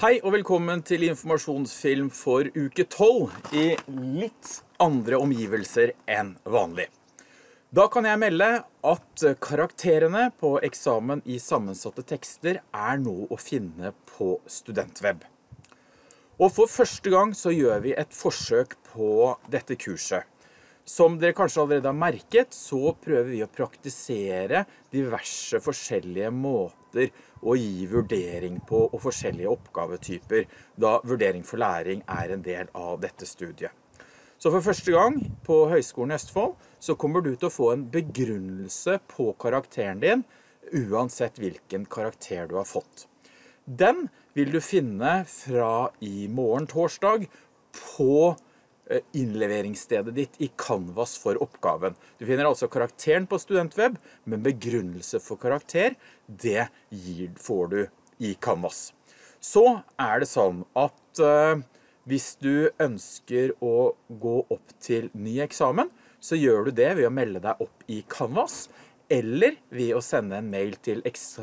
Hei og velkommen til informasjonsfilm for uke 12 i litt andre omgivelser enn vanlig. Da kan jeg melde at karakterene på eksamen i sammensatte tekster er nå å finne på Studentweb. Og for første gang så gjør vi et forsøk på dette kurset. Som dere kanskje allerede har merket, så prøver vi å praktisere diverse forskjellige måter å gi vurdering på og forskjellige oppgavetyper, da vurdering for læring er en del av dette studiet. Så for første gang på Høgskolen i Østfold så kommer du til å få en begrunnelse på karakteren din, uansett hvilken karakter du har fått. Den vil du finne fra i morgen torsdag på innleveringsstedet ditt i Canvas for oppgaven. Du finner altså karakteren på Studentweb, men begrunnelse for karakter, det får du i Canvas. Så er det sånn at hvis du ønsker å gå opp til ny eksamen, så gjør du det ved å melde deg opp i Canvas, eller ved å sende en mail til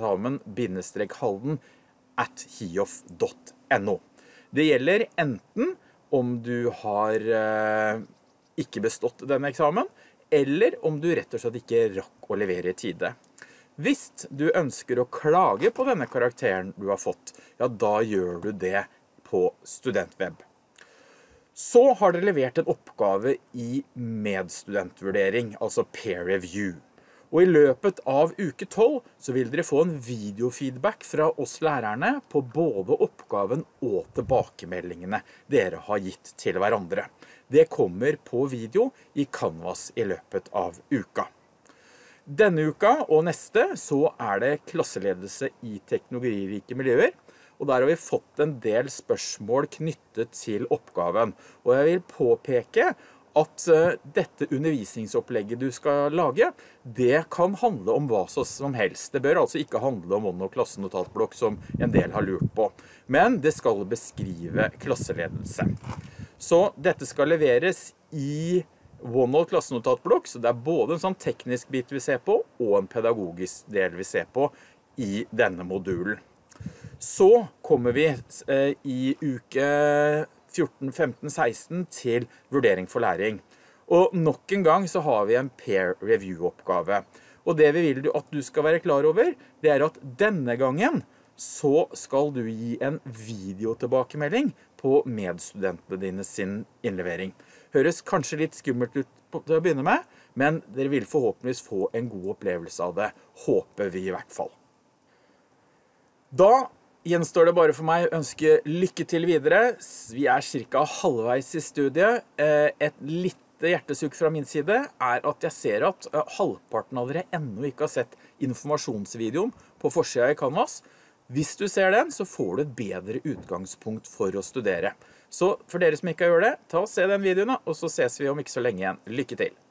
eksamen-halden@hiof.no. Det gjelder enten om du har ikke bestått denne eksamen, eller om du rett og slett ikke rakk å levere i tide. Hvis du ønsker å klage på denne karakteren du har fått, ja, da gjør du det på Studentweb. Så har dere levert en oppgave i medstudentvurdering, altså peer review. Og i løpet av uke 12 så vil dere få en videofeedback fra oss lærerne på både oppgaven og tilbakemeldingene dere har gitt til hverandre. Det kommer på video i Canvas i løpet av uka. Denne uka og neste så er det klasseledelse i teknologirike miljøer, og der har vi fått en del spørsmål knyttet til oppgaven. Og jeg vil påpeke at dette undervisningsopplegget du skal lage, det kan handle om hva som helst. Det bør altså ikke handle om OneNote klassenotatblokk som en del har lurt på. Men det skal beskrive klasseledelse. Så dette skal leveres i OneNote klassenotatblokk, så det er både en sånn teknisk bit vi ser på, og en pedagogisk del vi ser på i denne modulen. Så kommer vi i uke 14, 15, 16 til vurdering for læring. Og nok en gang så har vi en peer review-oppgave. Og det vi vil at du skal være klar over, det er at denne gangen så skal du gi en videotilbakemelding på medstudentene dine sin innlevering. Høres kanskje litt skummelt ut til å begynne med, men dere vil forhåpentligvis få en god opplevelse av det, håper vi i hvert fall. Da gjenstår det bare for meg å ønske lykke til videre. Vi er cirka halvveis i studiet. Et lite hjertesukk fra min side er at jeg ser at halvparten av dere ennå ikke har sett informasjonsvideoen på forsiden i Canvas. Hvis du ser den, så får du et bedre utgangspunkt for å studere. Så for dere som ikke har gjort det, ta og se den videoen, og så ses vi om ikke så lenge igjen. Lykke til!